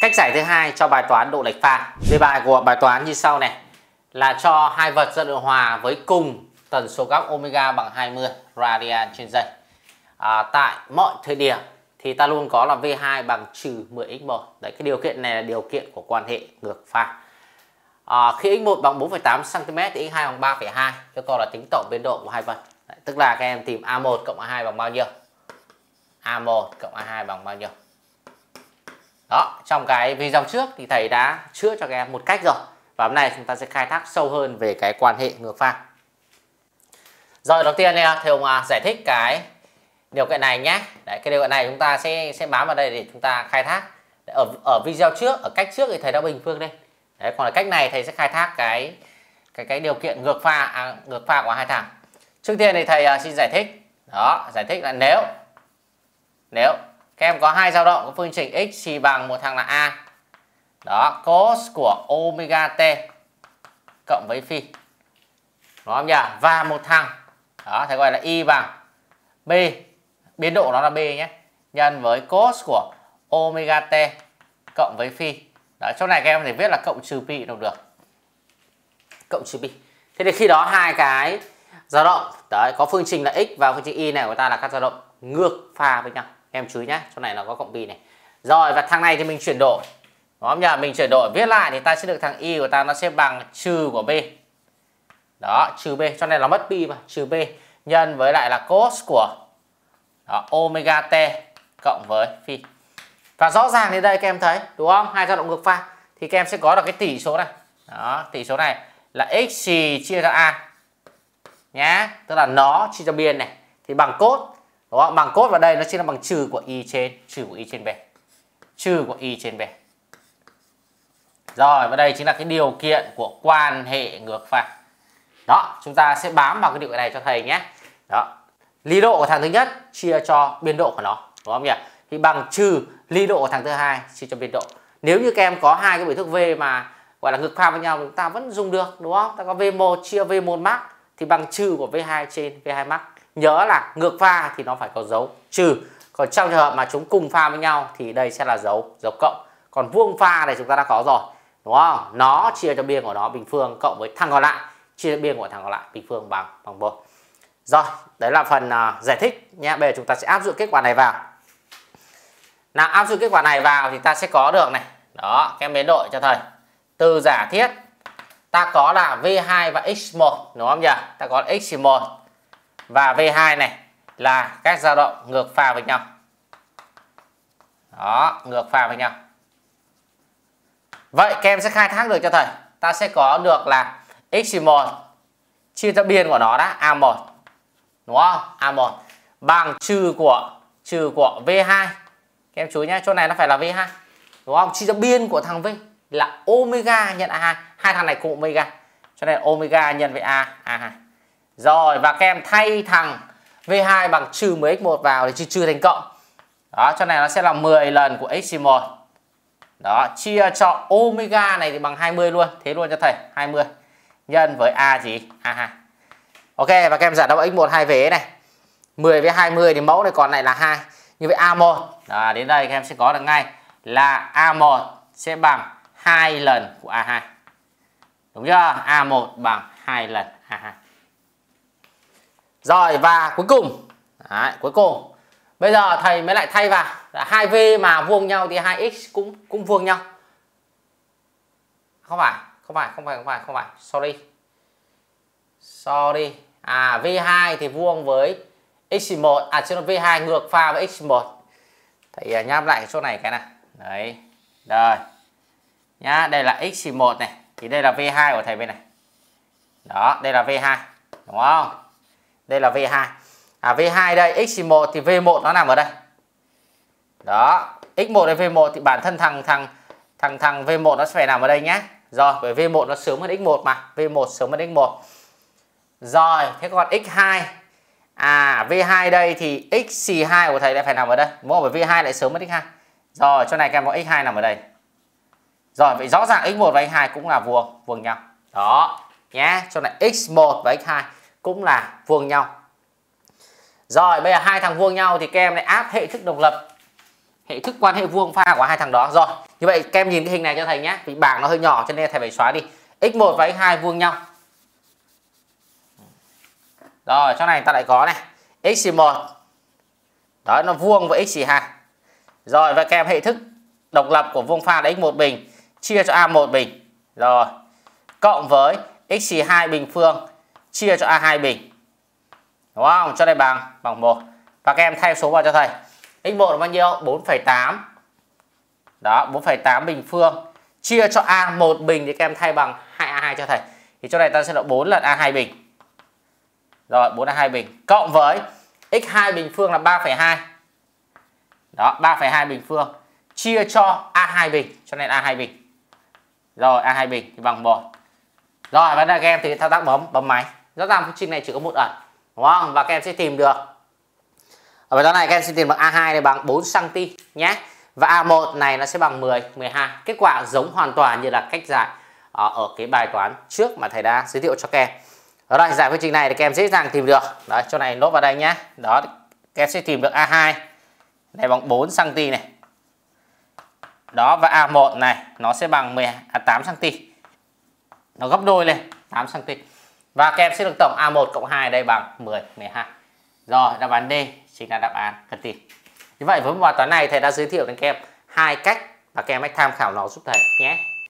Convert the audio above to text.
Cách giải thứ hai cho bài toán độ lệch pha. Đề bài của bài toán như sau này, là cho hai vật dẫn đường hòa với cùng tần số góc omega bằng 20 radian trên giây. Tại mọi thời điểm thì ta luôn có là V2 bằng trừ 10x1. Đấy, cái điều kiện này là điều kiện của quan hệ ngược pha. Khi x1 bằng 4,8 cm thì x2 bằng 3,2. Yêu cầu là tính tổng biên độ của hai vật. Đấy, tức là các em tìm A1 cộng A2 bằng bao nhiêu? A1 cộng A2 bằng bao nhiêu? Đó, trong cái video trước thì thầy đã chữa cho các em một cách rồi. Và hôm nay chúng ta sẽ khai thác sâu hơn về cái quan hệ ngược pha. Rồi, đầu tiên thầy Hùng giải thích cái điều kiện này nhé. Đấy, cái điều kiện này chúng ta sẽ bám vào đây để chúng ta khai thác. Ở video trước, ở cách trước thì thầy đã bình phương đây. Đấy, còn ở cách này thầy sẽ khai thác cái điều kiện ngược pha của hai thằng. Trước tiên thì thầy xin giải thích. Đó, giải thích là nếu các em có hai dao động có phương trình x thì bằng một thằng là a. Đó, cos của omega t cộng với phi. Đúng không nhỉ? Và một thằng, đó, thầy gọi là y bằng b, biến độ nó là b nhé, nhân với cos của omega t cộng với phi. Đó, chỗ này các em có thể viết là cộng trừ pi đâu được. Cộng trừ pi. Thế thì khi đó hai cái dao động đấy có phương trình là x và phương trình y này của ta là các dao động ngược pha với nhau. Em chú ý nhé, chỗ này nó có cộng pi này. Rồi, và thằng này thì mình chuyển đổi. Đúng không nhỉ? Mình chuyển đổi viết lại thì ta sẽ được thằng y của ta nó sẽ bằng trừ của b. Đó, trừ b, cho nên nó mất pi mà, trừ b nhân với lại là cos của đó, omega t cộng với phi. Và rõ ràng đến đây các em thấy, đúng không? Hai dao động ngược pha thì các em sẽ có được cái tỷ số này. Đó, tỷ số này là x chia cho a nhá, tức là nó chia cho biên này thì bằng cos, đúng không? Bằng cos vào đây nó chính là bằng trừ của y trên b. Trừ của y trên b. Rồi, và đây chính là cái điều kiện của quan hệ ngược pha. Đó, chúng ta sẽ bám vào cái điều kiện này cho thầy nhé. Đó, ly độ của thằng thứ nhất chia cho biên độ của nó, đúng không nhỉ? Thì bằng trừ ly độ của thằng thứ hai chia cho biên độ. Nếu như các em có hai cái biểu thức V mà gọi là ngược pha với nhau, chúng ta vẫn dùng được, đúng không? Ta có V1 chia V1 max thì bằng trừ của V2 trên V2 max. Nhớ là ngược pha thì nó phải có dấu trừ. Còn trong trường hợp mà chúng cùng pha với nhau thì đây sẽ là dấu cộng. Còn vuông pha này chúng ta đã có rồi, đúng không? Nó chia cho biên của nó bình phương cộng với thằng còn lại chia cho biên của thằng còn lại bình phương bằng 1. Rồi, đấy là phần giải thích nhé. Bây giờ chúng ta sẽ áp dụng kết quả này vào. Nào, áp dụng kết quả này vào thì ta sẽ có được này. Đó, các em biến đổi cho thầy. Từ giả thiết ta có là V2 và x1, đúng không nhỉ? Ta có x1 và V2 này là các dao động ngược pha với nhau. Đó, ngược pha với nhau. Vậy các em sẽ khai thác được cho thầy. Ta sẽ có được là x1 chia cho biên của nó đã A1. Đúng không? A1 bằng trừ của V2. Các em chú ý nhé, chỗ này nó phải là V2. Đúng không? Chia cho biên của thằng V là omega nhân A2. Hai thằng này cùng omega. Cho nên omega nhân với A2. Rồi, và các em thay thằng V2 bằng trừ 10x1 vào thì trừ thành cộng. Đó, cho này nó sẽ là 10 lần của x1. Đó, chia cho omega này thì bằng 20 luôn. Thế luôn cho thầy, 20 nhân với A gì? A2. Ok, và các em giải đáp x1 hai vế này. 10 với 20 thì mẫu này còn lại là 2. Như vậy A1, đó, đến đây các em sẽ có được ngay là A1 sẽ bằng 2 lần của A2. Đúng chưa? A1 bằng 2 lần A2. Rồi, và cuối cùng, bây giờ thầy mới lại thay vào là 2V mà vuông nhau thì 2x cũng vuông nhau. Không phải. Sorry. V2 thì vuông với x1, V2 ngược pha với x1. Thầy nháp lại chỗ này cái này. Đấy. Rồi. Nhá, đây là x1 này, thì đây là V2 của thầy bên này. Đó, đây là V2, đúng không? Đây là V2. V2 đây, x1 thì V1 nó nằm ở đây. Đó, x1 đến V1 thì bản thân thằng V1 nó sẽ phải nằm ở đây nhé. Rồi, bởi V1 nó sớm hơn x1 mà, V1 sớm hơn x1. Rồi, thế còn x2. V2 đây thì x2 của thầy lại phải nằm ở đây. Đúng không? Bởi V2 lại sớm hơn x2. Rồi, chỗ này các em có x2 nằm ở đây. Rồi, vậy rõ ràng x1 và x2 cũng là vuông nhau. Đó, nhé. Chỗ này x1 và x2 cũng là vuông nhau. Rồi, bây giờ hai thằng vuông nhau thì các em lại áp hệ thức độc lập. hệ thức quan hệ vuông pha của hai thằng đó. Rồi, như vậy các em nhìn cái hình này cho thầy nhé, vì bảng nó hơi nhỏ cho nên thầy phải xóa đi. x1 và x2 vuông nhau. Rồi, trong này ta lại có này, x1 đó nó vuông với x2. Rồi, và các em hệ thức độc lập của vuông pha là x1 bình chia cho a1 bình. Rồi, cộng với x2 bình phương chia cho a2 bình. Đúng không? Cho đây bằng 1. Và các em thay số vào cho thầy. x1 là bao nhiêu? 4,8. Đó, 4,8 bình phương chia cho a1 bình thì các em thay bằng 2a2 cho thầy. Thì chỗ này ta sẽ là 4 lần a2 bình. Rồi, 4a2 bình cộng với x2 bình phương là 3,2. Đó, 3,2 bình phương chia cho a2 bình, cho nên a2 bình. Rồi, a2 bình thì bằng 1. Rồi, và các em thì thao tác bấm máy. Rõ ràng phương trình này chỉ có một ẩn, đúng không? Và các em sẽ tìm được. Ở bài toán này các em sẽ tìm được A2 này bằng 4 cm nhé. Và A1 này nó sẽ bằng 10, 12. Kết quả giống hoàn toàn như là cách giải ở cái bài toán trước mà thầy đã giới thiệu cho các em. Rồi, giải phương trình này thì các em dễ dàng tìm được. Đấy, chỗ này nốt vào đây nhé. Đó, các em sẽ tìm được A2 này bằng 4 cm này. Đó, và A1 này nó sẽ bằng 8 cm. Nó gấp đôi lên 8 cm. Và các em sẽ được tổng A1 cộng 2 đây bằng 10, 12. Rồi, đáp án D chính là đáp án cần tìm. Như vậy với bài toán này thầy đã giới thiệu đến các em hai cách và các em hãy tham khảo nó giúp thầy nhé.